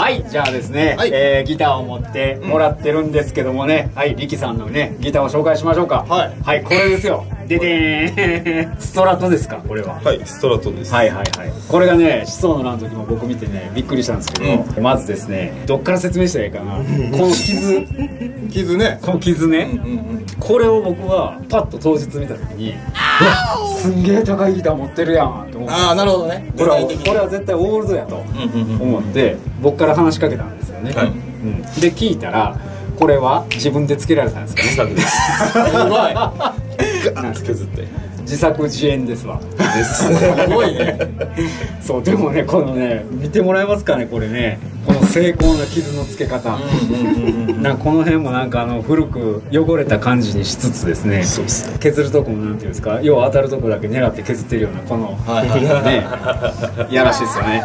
はい、じゃあですね、ギターを持ってもらってるんですけどもね、はい、リキさんのね、ギターを紹介しましょうか。はい、はい、これですよ。ででーん。ストラトですか、これは。 はい、ストラトです。 はいはいはい。これがね、思想の欄の時も僕見てね、びっくりしたんですけど、まずですね、どっから説明したらいいかな。この傷ね。この傷ね。これを僕はパッと当日見た時に、すんげえ高いギター持ってるやんって思って。 ああ、なるほどね。 これは絶対オールドやと思って僕から話しかけたんですよね。で聞いたら、これは自分でつけられたんですかね。 自作です。すごい。ガッと削って。 自作自演ですわ。 ですすごいね。 そう、でもね、このね、見てもらえますかね、これね、この精巧な傷の付け方。なんかこの辺もなんか古く汚れた感じにしつつですね、削るとこもなんていうんですか、要は当たるとこだけ狙って削ってるようなこのね、やらしいですよね。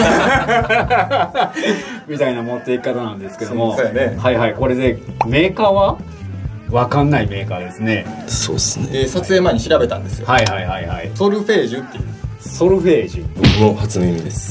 みたいな持っていき方なんですけども、はいはい、これでメーカーはわかんないメーカーですね。 そうですね。 撮影前に調べたんですよ。 はいはいはいはい。 ソルフェージュっていう。 ソルフェージュ。 僕も初耳です。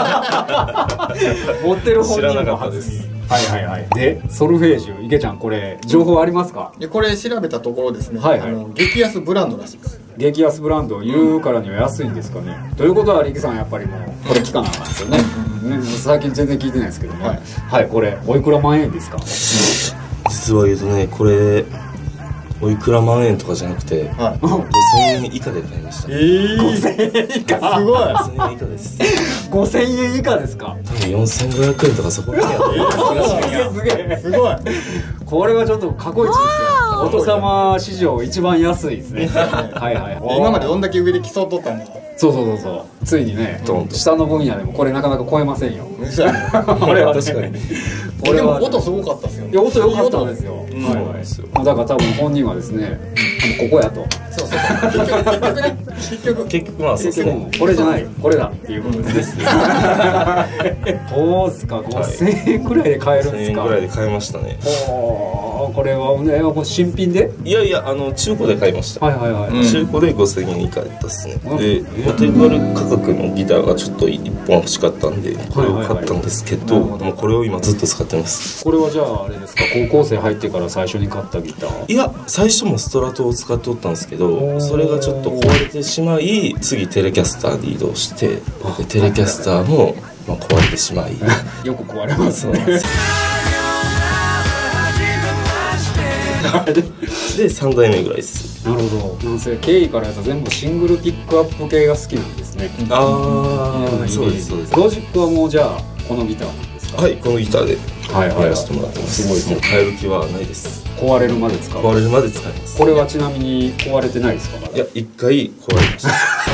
持ってる本人も初耳。はいはいはい。で、ソルフェージュ、池ちゃん、これ情報ありますか？ これ調べたところですね。激安ブランドらしいです。 激安ブランド言うからには安いんですかね。ということは、リキさんやっぱりもうこれ聞かなあかんですよね。最近全然聞いてないですけども、はい、これおいくら万円ですか？ 実は言うとね、これおいくら万円とかじゃなくて、5000円以下で買いました。 5000円以下？ すごい。 5000円以下です。 5000円以下ですか？ 多分4500円とかそこら辺やった。すげえ。すごい。これはちょっと過去一ですよ。お父様史上一番安いですね。はいはい。 今までどんだけ上で競っとったんですか？ そうそうそうそう。ついにね、下の分野でもこれなかなか超えませんよ。これは確かに。 でも音すごかったですよね。 いや、音良かったんですよ。だから多分本人はですね、ここやと。 そうそう。結局まあ結局これじゃない、これだっていうことです。そうですか、5000円くらいで買えるんですか？ 5000円くらいで買いましたね。 これはね、新品で？ いやいや、中古で買いました。 はいはいはい。 中古で5000円以下だったっすね。で、お手軽価格のギターがちょっと1本欲しかったんで、これを買ったんですけど、もうこれを今ずっと使ってます。 これはじゃああれですか、高校生入ってから最初に買ったギター？ いや、最初もストラトを使っておったんですけど、それがちょっと壊れてしまい、次テレキャスターで移動して、テレキャスターも壊れてしまい。 よく壊れますね。 で3代目ぐらいです。 なるほど。なんせ経緯から言うと全部シングルピックアップ系が好きなんですね。 ああ、そうですそうです。 ロジックはもうじゃあこのギターなんですか？ はい、このギターでやらせてもらってます。すごい、もう変える気はないです。 壊れるまで使う？ 壊れるまで使います。 これはちなみに壊れてないですか？ いや、1回壊れました。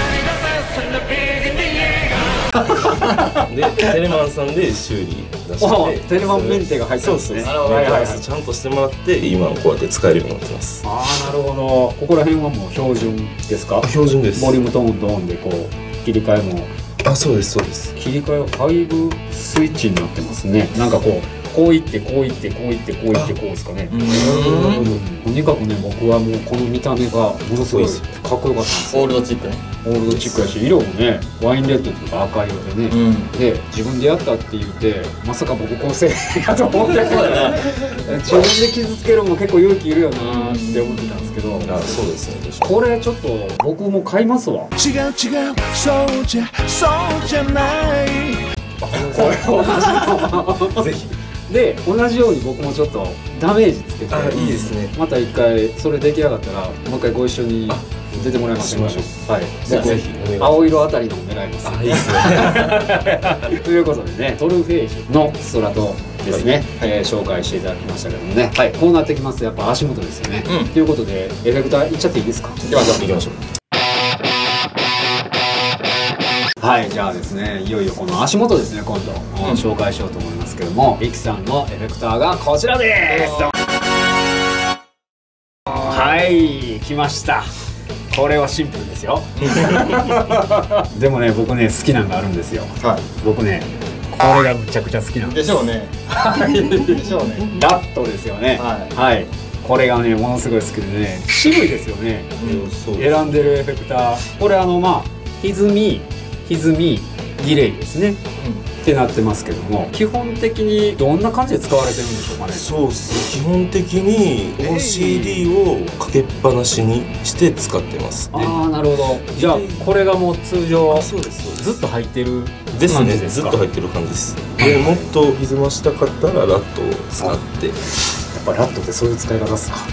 で、テレマンさんで修理出して、 テレマンメンテが入ってますね。 ちゃんとしてもらって今こうやって使えるようになってます。 ああ、なるほど。ここら辺はもう標準ですか？ 標準です。 ボリュームトーンとオンでこう切り替えも。 あ、そうですそうです。 切り替えは5スイッチになってますね。なんかこういってこういってこういってこういってこうですかね。とにかくね、僕はもうこの見た目がものすごいかっこよかったんですよ。 オールドチックね。 オールドチックやし、色もね、ワインレッドとか赤色でね、で自分でやったって言ってまさか僕構成やと思って自分で傷つけるのも結構勇気いるよなって思ってたんですけど、 あ、そうですね。 これちょっと僕も買いますわ。 違う違う、そうじゃない。 これ同じぜひ。で、同じように僕もちょっとダメージつけて、 いいですね。 また一回それ出来上がったらもう一回ご一緒に出てもらいましょう。はい、 ぜひ青色あたりの狙います。 いいですね。 ということでね、ソルフェージュのストラトですね、紹介していただきましたけどもね、はい、こうなってきますとやっぱ足元ですよね。ということでエフェクターいっちゃっていいですか？ では行きましょう。 はい、じゃあですね、いよいよこの足元ですね、今度紹介しようと思いますけども、リキさんのエフェクターがこちらです。はい、来ました。これはシンプルですよ。でもね、僕ね、好きなのがあるんですよ。僕ね、これがむちゃくちゃ好きなんです。 でしょうね。でしょうね。 ラットですよね。はい、これがね、ものすごい好きでね、渋いですよね。選んでるエフェクター、これまあ歪みディレイですね。 ってなってますけども、基本的にどんな感じで使われてるんでしょうかね。 そうっす、基本的に OCD をかけっぱなしにして使ってます。 ああ、なるほど。じゃあこれがもう通常そうですずっと入ってるですね。 感じですか。 ずっと入ってる感じです。でもっと歪ましたかったらラットを使って。 やっぱラットってそういう使い方っすか。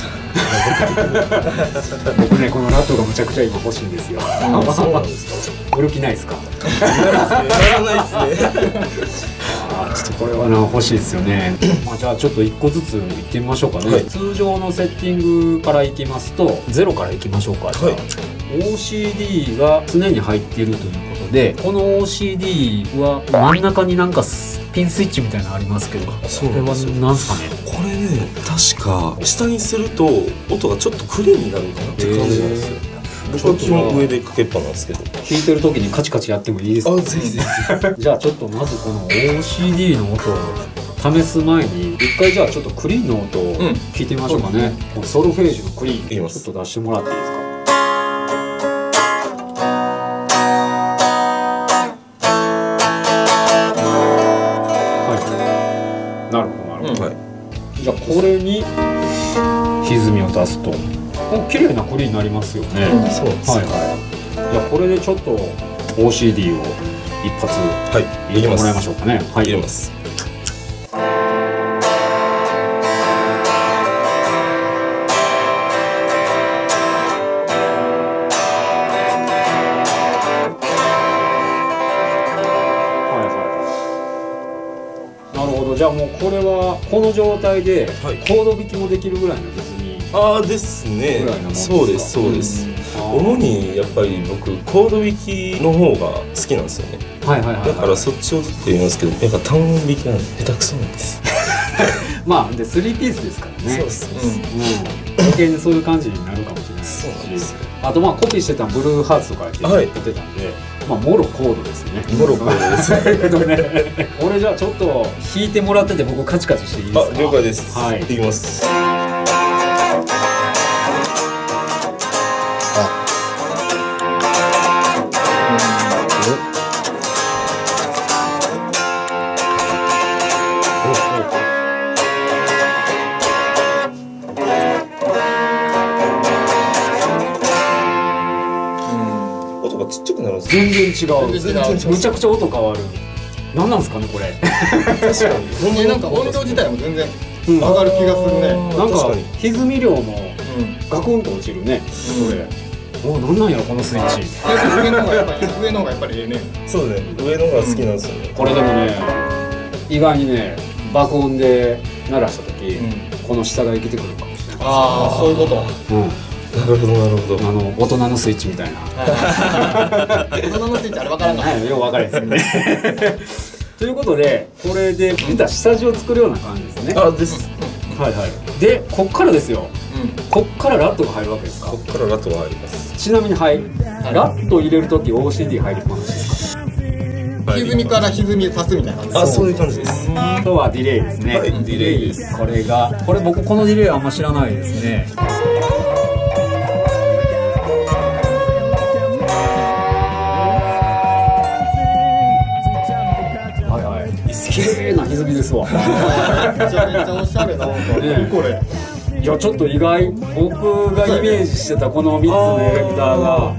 僕ね、このラットがむちゃくちゃ今欲しいんですよ。 そうなんですか。 売る気ないですか。 やらないですね。 ちょっとこれはな欲しいですよね。まあじゃあちょっと一個ずついってみましょうかね。通常のセッティングからいきますと、0からいきましょうか。じゃあ OCD が常に入っているということで、この OCD は真ん中になんかピンスイッチみたいなのありますけど、これは何すかね。 これね、確か下にすると音がちょっとクリーンになるかなって感じなんですよ。僕は基本上でかけっぱなんですけど、 弾いてる時にカチカチやってもいいですか。 あ、ぜひぜひ。 じゃあちょっとまずこの OCD の音を試す前に一回じゃあちょっとクリーンの音を聞いてみましょうかね。ソルフェージュのクリーンちょっと出してもらっていいですか。はい、なるほどなるほど。じゃあこれに歪みを出すと綺麗なクリーンになりますよね。 そうです。 はいはい。じゃあこれでちょっと OCD を一発入れてもらいましょうかね。はい、 入れます。 なるほど。じゃあもうこれはこの状態でコード弾きもできるぐらいの歪み。 ああですね。そうですそうです。主にやっぱり僕コード弾きの方が好きなんですよね。 はいはいはい。だからそっちをずっと言いますけど、やっぱ単音弾きなんで下手くそなんです。 まあで3ピースですからね。 そうです。 余計にそういう感じになるかもしれないし、あとまあコピーしてたブルーハーツとかやってたんで、まあもろコードですね。 もろコードです。 だけどね。これじゃあちょっと弾いてもらってて僕カチカチしていいですか。 了解です。 はい。 いきます。ちっちゃくなるんです。 全然違う。むちゃくちゃ音変わる。何なんですかねこれ。 確かに。なんか音量自体も全然上がる気がするね。 なんか歪み量もガクンと落ちるね。これ。お、なんなんやろこのスイッチ。 上の方がやっぱりええね。 そうね。上の方が好きなんですよね。 これでもね、意外にね、爆音で鳴らした時、この下が生きてくるかもしれない。 ああ、そういうこと。 なるほどなるほど。 大人のスイッチみたいな。 大人のスイッチあれ分からんの。 はい、よく分かるんですよね。ということで、これで見た下地を作るような感じですね。 あ、です。 はいはい。で、こっからですよ。こっからラットが入るわけですか。 こっからラットが入ります。 ちなみにラット入れるとき OCD 入りっぱなしですか。 歪みから歪み足すみたいな感じ。 あ、そういう感じです。 あとはディレイですね。 はい、ディレイです。 これ僕このディレイはあんま知らないですね。綺麗な歪みですわ。めちゃめちゃおしゃれな音ね。これ。 いやちょっと意外。僕がイメージしてたこの3つのエフェクターが